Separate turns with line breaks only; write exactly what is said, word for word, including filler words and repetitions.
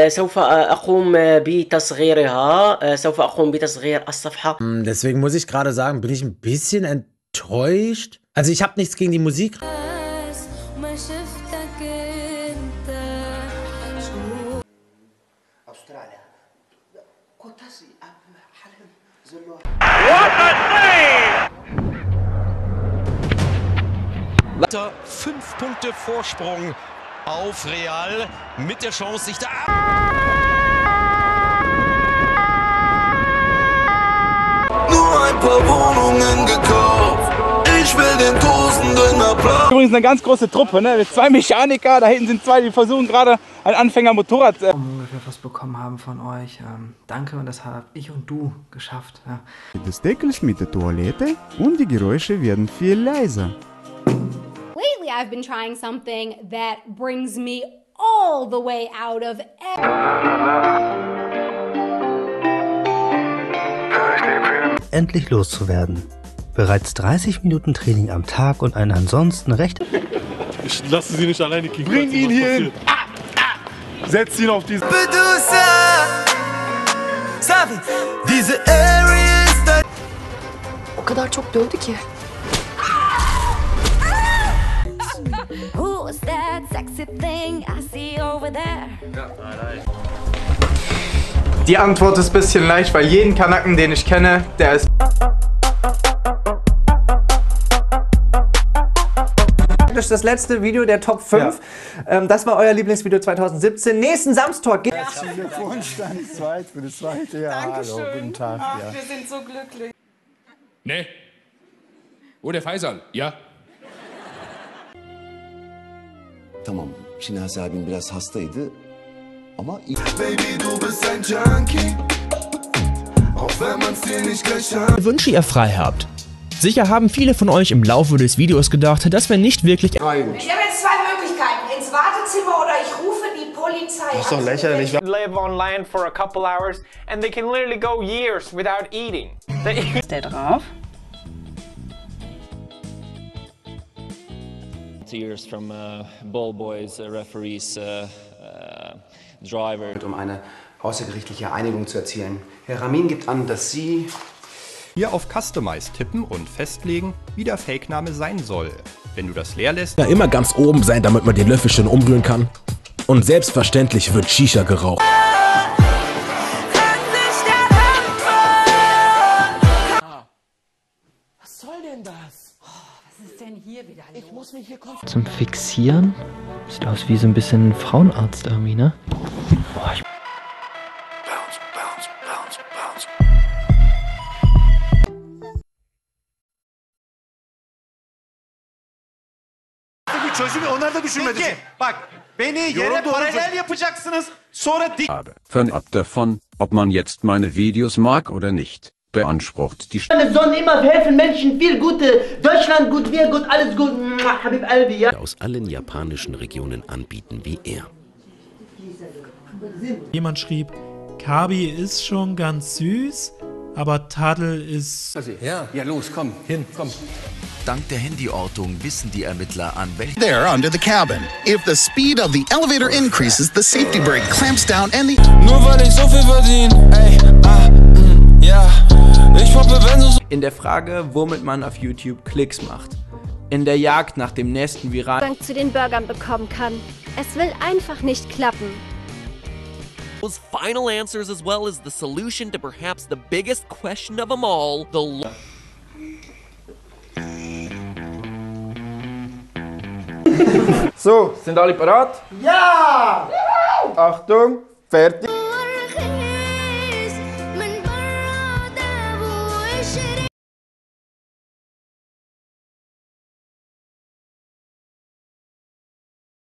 سوف أقوم بتصغيرها سوف أقوم بتصغير الصفحة.
Deswegen muss ich gerade sagen, bin ich ein bisschen enttäuscht. Also ich habe nichts gegen die Musik.
Fünf Punkte Vorsprung auf Real mit der Chance, sich da...
Nur ein paar Wohnungen gekauft. Ich will den Tausenden Applaus.
Übrigens eine ganz große Truppe, ne? Mit zwei Mechaniker, da hinten sind zwei, die versuchen gerade ein Anfänger-Motorrad. Äh
ungefähr was bekommen haben von euch. Ähm, danke, und das habe ich und du geschafft. Ja.
Das Deckel ist mit der Toilette und die Geräusche werden viel leiser.
Lately I've been trying something that brings me all the way out of
endlich loszuwerden. Bereits dreißig Minuten Training am Tag und ein ansonsten recht...
Ich lasse sie nicht alleine kicken.
Bring ihn hier hin! Ah, ah. Setz ihn auf diesen...
Diese Area ist da...
O kadar çok dövdü ki.
Who's that sexy thing I see over there?
Die Antwort ist ein bisschen leicht, weil jeden Kanaken, den ich kenne, der ist...
Das ist das letzte Video der Top fünf. Ja. Ähm, das war euer Lieblingsvideo zweitausendsiebzehn. Nächsten Samstag geht...
Herzlichen Glückwunsch, dann ist zweit für das zweite Jahr.
Dankeschön.
Hallo, guten Tag.
Ach,
ja.
wir sind so glücklich.
Ne? Oder Faisal, ja?
Tamam, Şinasi abim biraz hastaydı ama... Baby, du bist ein Junkie. Auch wenn man's dir nicht gleich an...
Ich wünsche, ihr frei habt. Sicher haben viele von euch im Laufe des Videos gedacht, dass wir nicht wirklich...
Ich habe jetzt zwei Möglichkeiten. Ins Wartezimmer oder ich rufe die Polizei.
Das ist doch lächerlich.
Live on land for a couple hours and they can literally go years without eating.
Ist der drauf?
Years from uh, ball boys, uh, referees, uh, uh, driver.
Um eine außergerichtliche Einigung zu erzielen. Herr Ramin gibt an, dass Sie
hier auf Customize tippen und festlegen, wie der Fake-Name sein soll. Wenn du das leer lässt,
ja, immer ganz oben sein, damit man den Löffel schön umrühren kann. Und selbstverständlich wird Shisha geraucht.
Was soll denn das? Was ist denn hier wieder los? Ich muss mich hier konzentrieren.
Zum Fixieren? Sieht aus wie so ein bisschen ein Frauenarzt irgendwie, ne? Boah, ich
bounce, bounce, bounce, bounce.
Çözümü onlar da düşünmedi. Peki, bak beni yere paralel yapacaksınız. Sonra dik...
Fernab davon, ob man jetzt meine Videos mag oder nicht, beansprucht die...
Wir sollen immer helfen, Menschen, viel Gute, Deutschland gut, wir gut, alles gut, Habib Albi, ja.
Aus allen japanischen Regionen anbieten wie er.
Jemand schrieb, Kabi ist schon ganz süß, aber Tadel ist...
Ja, ja los, komm, hin, komm.
Dank der Handyortung wissen die Ermittler an welchem...
There under the cabin. If the speed of the elevator increases, the safety brake clamps down and the...
Nur weil ich so viel verdiene, ey, ah, mm, ja, ich poppe, wenn du so...
In der Frage, womit man auf YouTube Klicks macht. In der Jagd nach dem nächsten viralen...
Zugang zu den Burgern bekommen kann. Es will einfach nicht klappen.
Those final answers as well as the solution to perhaps the biggest question of them all, the...
So, sind alle parat?
Ja!
Achtung, fertig!